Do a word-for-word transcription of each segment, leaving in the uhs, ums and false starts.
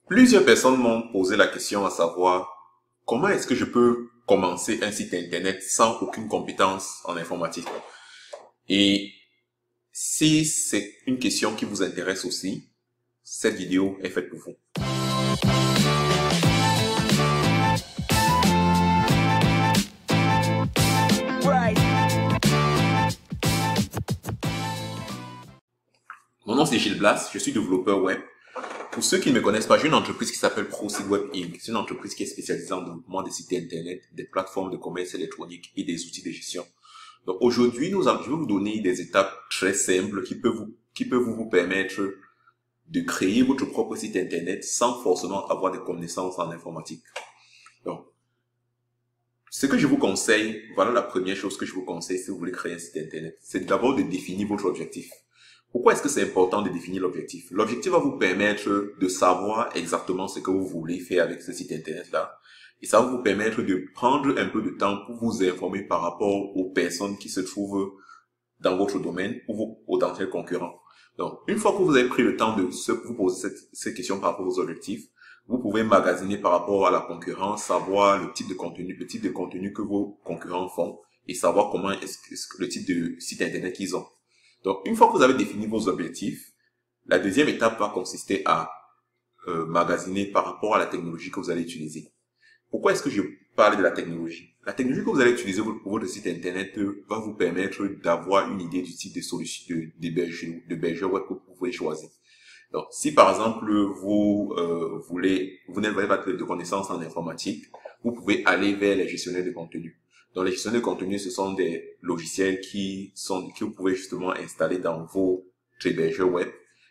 Plusieurs personnes m'ont posé la question à savoir comment est-ce que je peux commencer un site internet sans aucune compétence en informatique. Et si c'est une question qui vous intéresse aussi, cette vidéo est faite pour vous. Mon nom c'est Gilles Blas, je suis développeur web. Pour ceux qui ne me connaissent pas, j'ai une entreprise qui s'appelle ProSiteWeb Inc. C'est une entreprise qui est spécialisée en développement des sites internet, des plateformes de commerce électronique et des outils de gestion. Donc aujourd'hui, nous allons, je vais vous donner des étapes très simples qui peuvent vous, qui peuvent vous permettre de créer votre propre site internet sans forcément avoir des connaissances en informatique. Donc, ce que je vous conseille, voilà la première chose que je vous conseille si vous voulez créer un site internet, c'est d'abord de définir votre objectif. Pourquoi est-ce que c'est important de définir l'objectif? L'objectif va vous permettre de savoir exactement ce que vous voulez faire avec ce site internet-là. Et ça va vous permettre de prendre un peu de temps pour vous informer par rapport aux personnes qui se trouvent dans votre domaine ou vos potentiels concurrents. Donc, une fois que vous avez pris le temps de se, vous poser cette, ces questions par rapport aux objectifs, vous pouvez magasiner par rapport à la concurrence, savoir le type de contenu, le type de contenu que vos concurrents font et savoir comment est-ce que le type de site internet qu'ils ont. Donc, une fois que vous avez défini vos objectifs, la deuxième étape va consister à euh, magasiner par rapport à la technologie que vous allez utiliser. Pourquoi est-ce que je parle de la technologie? La technologie que vous allez utiliser pour votre site internet va vous permettre d'avoir une idée du type de solution d'hébergeur web que vous pouvez choisir. Donc, si par exemple vous euh, voulez, vous n'avez pas de connaissances en informatique, vous pouvez aller vers les gestionnaires de contenu. Donc, les gestionnaires de contenu, ce sont des logiciels qui sont, que vous pouvez justement installer dans vos hébergeurs web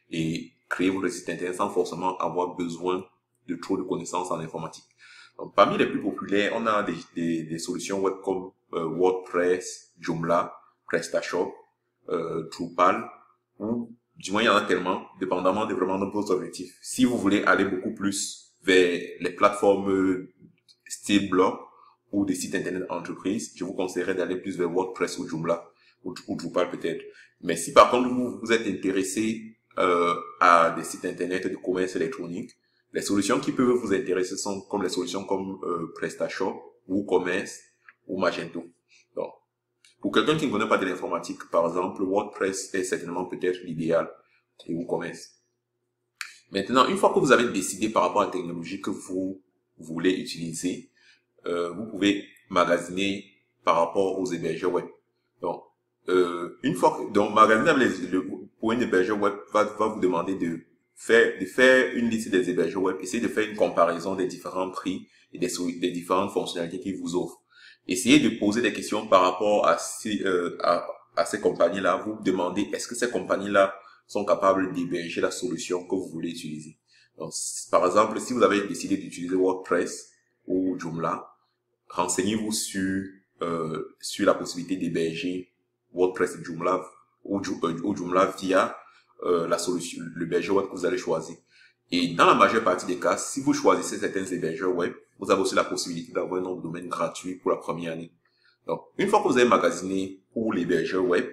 et créer votre site internet sans forcément avoir besoin de trop de connaissances en informatique. Donc, parmi les plus populaires, on a des, des, des solutions web comme euh, WordPress, Joomla, PrestaShop, euh, Drupal, ou du moins il y en a tellement, dépendamment de vraiment de vos objectifs. Si vous voulez aller beaucoup plus vers les plateformes style blog, ou des sites internet entreprises, je vous conseillerais d'aller plus vers WordPress ou Joomla, ou, ou Drupal peut-être. Mais si par contre vous, vous êtes intéressé euh, à des sites internet de commerce électronique, les solutions qui peuvent vous intéresser sont comme les solutions comme euh, PrestaShop, WooCommerce ou Magento. Donc, pour quelqu'un qui ne connaît pas de l'informatique, par exemple, WordPress est certainement peut-être l'idéal et WooCommerce. Maintenant, une fois que vous avez décidé par rapport à la technologie que vous voulez utiliser, Euh, vous pouvez magasiner par rapport aux hébergeurs web. Donc, euh, une fois que, donc, magasiner avec les, le, pour un hébergeur web va, va vous demander de faire, de faire une liste des hébergeurs web, essayer de faire une comparaison des différents prix et des, des différentes fonctionnalités qu'ils vous offrent. Essayez de poser des questions par rapport à ces, euh, à, à ces compagnies-là. Vous vous demandez, est-ce que ces compagnies-là sont capables d'héberger la solution que vous voulez utiliser? Donc, par exemple, si vous avez décidé d'utiliser WordPress ou Joomla, renseignez-vous sur euh, sur la possibilité d'héberger WordPress et Joomla ou, euh, ou Joomla via euh, la solution, le hébergeur web que vous allez choisir. Et dans la majeure partie des cas, si vous choisissez certains hébergeurs web, vous avez aussi la possibilité d'avoir un nom de domaine gratuit pour la première année. Donc, une fois que vous avez magasiné pour l'hébergeur web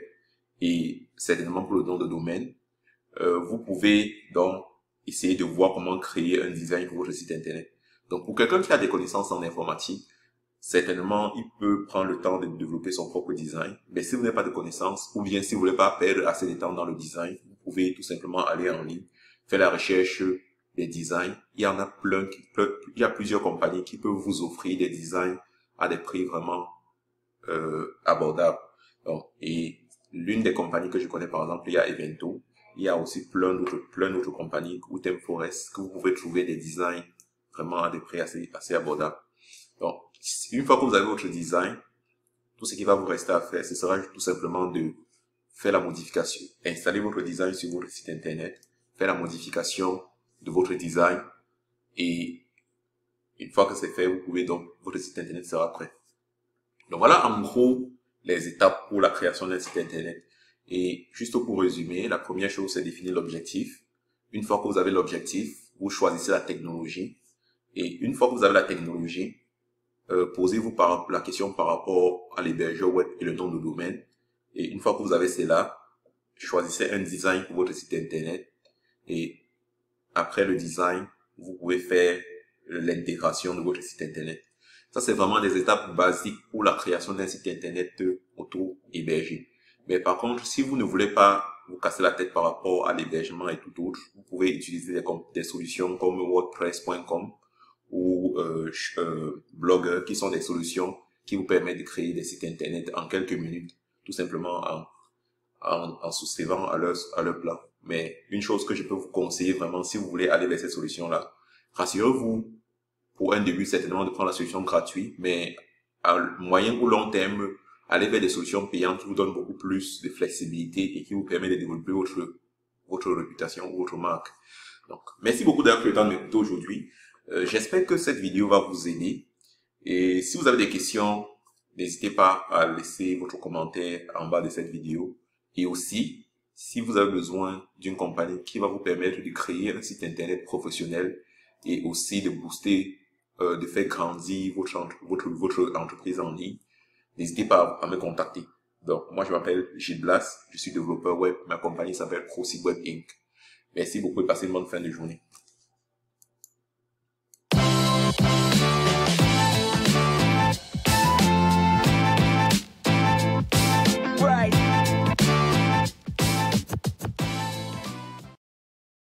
et certainement pour le nom de domaine, euh, vous pouvez donc essayer de voir comment créer un design pour votre site internet. Donc, pour quelqu'un qui a des connaissances en informatique, certainement, il peut prendre le temps de développer son propre design. Mais si vous n'avez pas de connaissances, ou bien si vous voulez pas perdre assez de temps dans le design, vous pouvez tout simplement aller en ligne, faire la recherche des designs. Il y en a plein, il y a plusieurs compagnies qui peuvent vous offrir des designs à des prix vraiment euh, abordables. Donc, et l'une des compagnies que je connais, par exemple, il y a Evento. Il y a aussi plein d'autres, plein d'autres compagnies, ou ThemeForest, que vous pouvez trouver des designs vraiment à des prix assez, assez abordables. Donc, une fois que vous avez votre design, tout ce qui va vous rester à faire, ce sera tout simplement de faire la modification, installer votre design sur votre site internet, faire la modification de votre design et une fois que c'est fait, vous pouvez donc, votre site internet sera prêt. Donc voilà en gros les étapes pour la création d'un site internet. Et juste pour résumer, la première chose c'est définir l'objectif. Une fois que vous avez l'objectif, vous choisissez la technologie. Et une fois que vous avez la technologie, Euh, posez-vous par la question par rapport à l'hébergeur web et le nom de domaine. Et une fois que vous avez cela, choisissez un design pour votre site internet. Et après le design, vous pouvez faire l'intégration de votre site internet. Ça, c'est vraiment des étapes basiques pour la création d'un site internet auto-hébergé. Mais par contre, si vous ne voulez pas vous casser la tête par rapport à l'hébergement et tout autre, vous pouvez utiliser des, des solutions comme WordPress point com ou euh, euh, Blogger, qui sont des solutions qui vous permettent de créer des sites internet en quelques minutes, tout simplement en, en, en souscrivant à leur, à leur plan. Mais une chose que je peux vous conseiller vraiment, si vous voulez aller vers ces solutions-là, rassurez-vous, pour un début, certainement de prendre la solution gratuite, mais à moyen ou long terme, allez vers des solutions payantes qui vous donnent beaucoup plus de flexibilité et qui vous permettent de développer votre, votre réputation ou votre marque. Donc, merci beaucoup d'avoir pris le temps de m'écouter aujourd'hui. Euh, j'espère que cette vidéo va vous aider. Et si vous avez des questions, n'hésitez pas à laisser votre commentaire en bas de cette vidéo. Et aussi, si vous avez besoin d'une compagnie qui va vous permettre de créer un site internet professionnel et aussi de booster, euh, de faire grandir votre, votre, votre entreprise en ligne, n'hésitez pas à me contacter. Donc, moi, je m'appelle Gilles Blas, je suis développeur web, ma compagnie s'appelle ProSiteWeb Inc. Merci beaucoup et passez une bonne fin de journée.